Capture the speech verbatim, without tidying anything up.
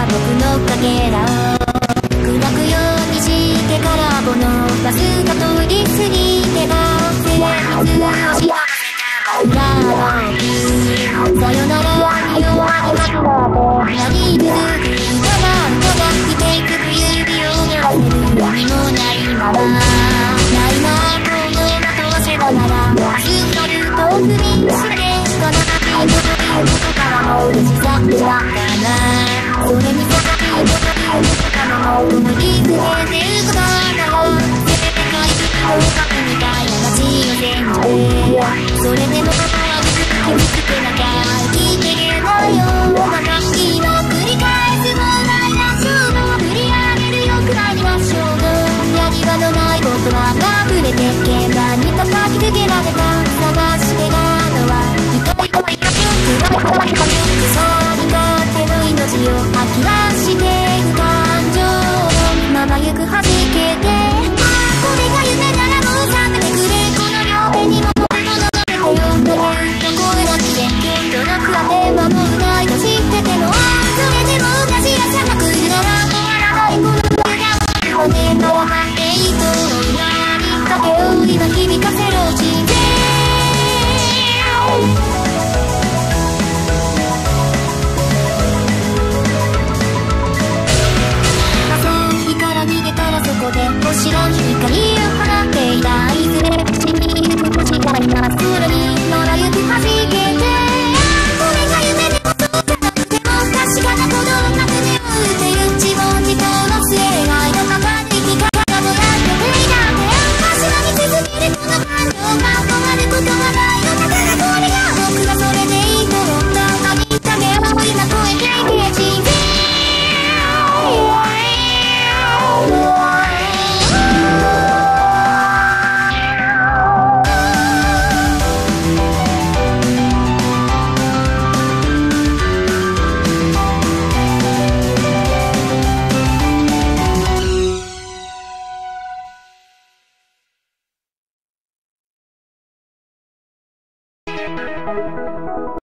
僕のかけらを砕くようにしてからこのバスが通り過ぎてた旋律をし合わせた裏の君さよならに弱い幕がやり続くただただ生きていく指を濡らせる何もないままないなこの的はせばなら明日のルートを踏みしめてこの先のことからもうれしさだったなそれにささきのことからも思いつけてることなら全て回復を書くみたいな街を煎じてそれでも僕はうつくつくなきゃ生きていけないような感じの繰り返すもないな勝負を振り上げるよくらいには衝動やり場のない言葉が溢れて鍵盤に叩きつけられた探してたのは一人一人が黒い言葉にかけそうに勝手の命を諦め